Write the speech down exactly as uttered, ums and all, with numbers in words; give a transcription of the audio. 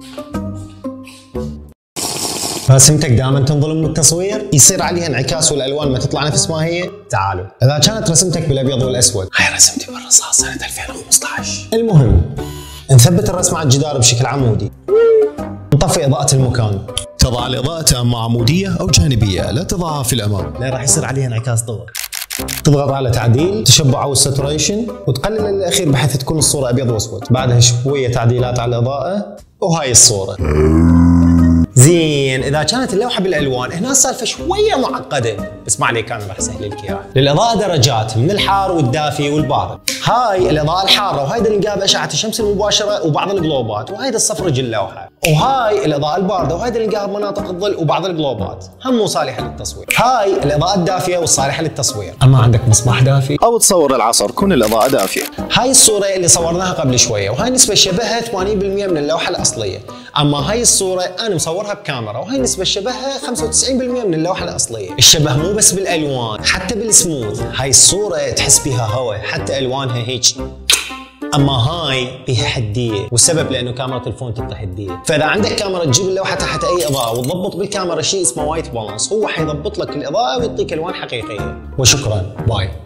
رسمتك دائما تنظلم بالتصوير؟ يصير عليها انعكاس والالوان ما تطلع نفس ما هي؟ تعالوا، اذا كانت رسمتك بالابيض والاسود، هاي رسمتي بالرصاص سنه ألفين وخمسطعش. المهم نثبت الرسمه على الجدار بشكل عمودي. نطفي اضاءة المكان. تضع الاضاءة تامة عمودية او جانبية، لا تضعها في الامام، لا راح يصير عليها انعكاس ضوء. تضغط على تعديل، تشبع او الساتوريشن، وتقلل للاخير بحيث تكون الصورة ابيض واسود. بعدها شوية تعديلات على الاضاءة، وهاي الصورة. زين، اذا كانت اللوحه بالالوان هنا السالفه شويه معقده، بس ما عليك انا راح اسهل لك اياها. للاضاءه درجات من الحار والدافي والبارد. هاي الاضاءه الحاره، وهيدا النقاب اشعه الشمس المباشره وبعض الجلوبات، وهيدا الصفرج اللوحه. وهاي الاضاءه البارده، وهيدا النقاب مناطق الظل وبعض الجلوبات، هم مو صالحه للتصوير. هاي الاضاءه الدافيه والصالحه للتصوير. اما عندك مصباح دافي او تصور العصر كون الاضاءة دافية. هاي الصوره اللي صورناها قبل شويه، وهاي نسبه شبهها ثمانين بالمئة من اللوحه الاصليه. اما هاي الصوره انا مصورها بكاميرا، وهي نسبة شبهها خمسة وتسعين بالمئة من اللوحة الأصلية. الشبه مو بس بالألوان، حتى بالسموث. هاي الصورة تحس بيها هوا، حتى ألوانها هيك. أما هاي بيها حدية، والسبب لأنه كاميرا تلفون تعطي حدية. فإذا عندك كاميرا تجيب اللوحة تحت أي إضاءة وتضبط بالكاميرا شيء اسمه وايت بالانس، هو حيضبط لك الإضاءة ويعطيك ألوان حقيقية. وشكرا، باي.